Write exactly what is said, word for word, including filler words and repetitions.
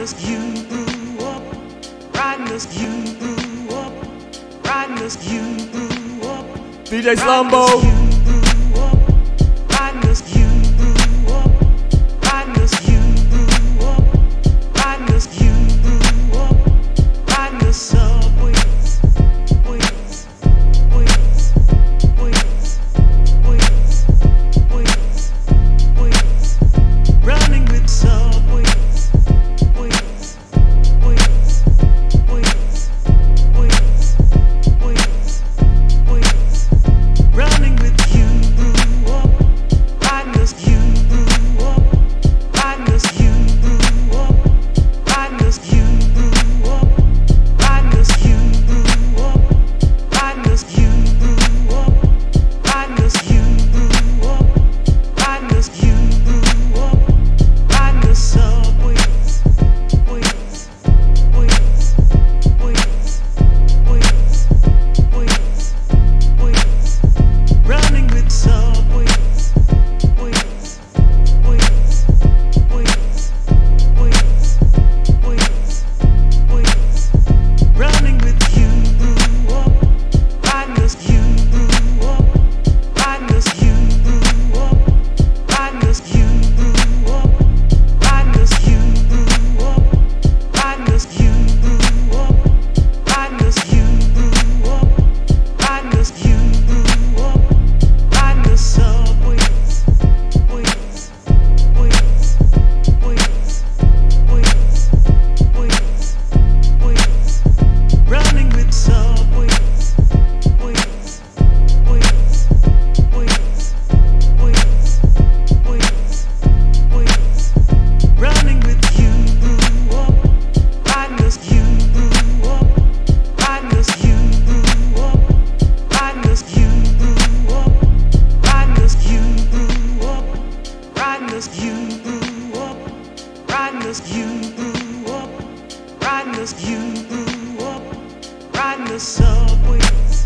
this you grew up, riding this you grew up, riding this you grew up. D J Slumbo. Riding this you grew up, riding this you grew up, riding this you grew up, riding the subways, ways, ways, ways, ways, ways, ways, running with subways, ways, ways, ways, ways, ways, ways, running with you grew up, riding this you grew up, riding this you grew up, riding this you grew up, riding this you grew up, riding this you grew up, riding this you grew up, riding this you grew up, riding the subways, ways, ways, ways, ways, ways, ways, running with subways, ways, ways, ways, ways, ways, ways, running with you grew up, riding this you grew up, riding this you grew up, riding this you grew up, riding this you grew up, riding this you grew up, riding this you grew up, riding this you grew up, riding the subways, ways, ways, ways, ways, ways, ways, running with subways, ways, ways, ways, ways, ways, ways, running with you grew up, riding this you grew up, riding this you grew up, riding this you grew up, riding this you grew up, riding this you grew up, riding this you grew up, riding this you grew up, riding the subways.